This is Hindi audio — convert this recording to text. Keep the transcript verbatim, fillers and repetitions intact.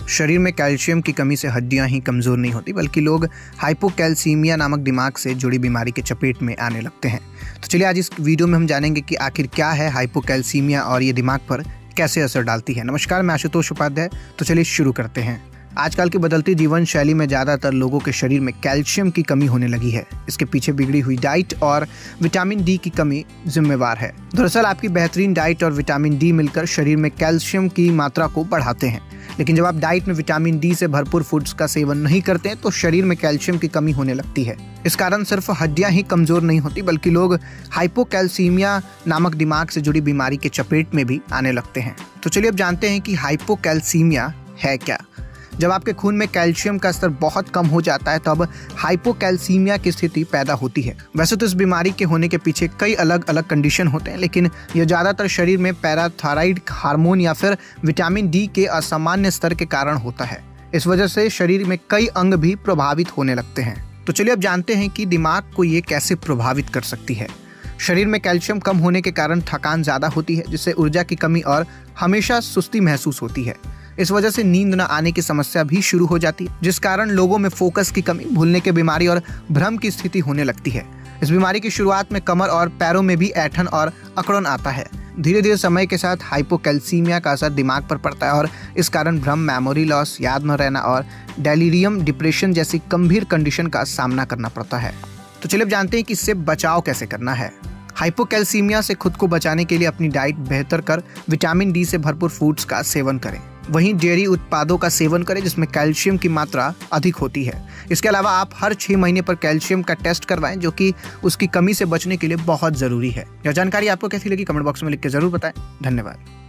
शरीर में कैल्शियम की कमी से हड्डियां ही कमज़ोर नहीं होती बल्कि लोग हाइपोकैल्सीमिया नामक दिमाग से जुड़ी बीमारी के चपेट में आने लगते हैं। तो चलिए आज इस वीडियो में हम जानेंगे कि आखिर क्या है हाइपोकैल्सीमिया और ये दिमाग पर कैसे असर डालती है। नमस्कार, मैं आशुतोष उपाध्याय। तो चलिए शुरू करते हैं। आजकल की बदलती जीवन शैली में ज़्यादातर लोगों के शरीर में कैल्शियम की कमी होने लगी है। इसके पीछे बिगड़ी हुई डाइट और विटामिन डी की कमी जिम्मेवार है। दरअसल आपकी बेहतरीन डाइट और विटामिन डी मिलकर शरीर में कैल्शियम की मात्रा को बढ़ाते हैं, लेकिन जब आप डाइट में विटामिन डी से भरपूर फूड्स का सेवन नहीं करते हैं तो शरीर में कैल्शियम की कमी होने लगती है। इस कारण सिर्फ हड्डियां ही कमजोर नहीं होती बल्कि लोग हाइपोकैल्सीमिया नामक दिमाग से जुड़ी बीमारी के चपेट में भी आने लगते हैं। तो चलिए अब जानते हैं कि हाइपोकैल्सीमिया है क्या। जब आपके खून में कैल्शियम का स्तर बहुत कम हो जाता है तब हाइपोकैल्सीमिया की स्थिति पैदा होती है। वैसे तो इस बीमारी के होने के पीछे कई अलग अलग कंडीशन होते हैं, लेकिन यह ज़्यादातर शरीर में पैराथायराइड हार्मोन या फिर विटामिन डी के असामान्य स्तर के कारण होता है। इस वजह से शरीर में कई अंग भी प्रभावित होने लगते हैं। तो चलिए अब जानते हैं कि दिमाग को ये कैसे प्रभावित कर सकती है। शरीर में कैल्शियम कम होने के कारण थकान ज़्यादा होती है, जिससे ऊर्जा की कमी और हमेशा सुस्ती महसूस होती है। इस वजह से नींद न आने की समस्या भी शुरू हो जाती है, जिस कारण लोगों में फोकस की कमी, भूलने की बीमारी और भ्रम की स्थिति होने लगती है। इस बीमारी की शुरुआत में कमर और पैरों में भी ऐंठन और अकड़न आता है। धीरे धीरे समय के साथ हाइपोकैल्सीमिया का असर दिमाग पर पड़ता है और इस कारण भ्रम, मेमोरी लॉस, याद न रहना और डेलीरियम, डिप्रेशन जैसी गंभीर कंडीशन का सामना करना पड़ता है। तो चलिए अब जानते हैं कि इससे बचाव कैसे करना है। हाइपोकैल्सीमिया से खुद को बचाने के लिए अपनी डाइट बेहतर कर विटामिन डी से भरपूर फूड्स का सेवन करें। वहीं डेयरी उत्पादों का सेवन करें जिसमें कैल्शियम की मात्रा अधिक होती है। इसके अलावा आप हर छह महीने पर कैल्शियम का टेस्ट करवाएं, जो कि उसकी कमी से बचने के लिए बहुत ज़रूरी है। यह जानकारी आपको कैसी लगी कमेंट बॉक्स में लिख के ज़रूर बताएं। धन्यवाद।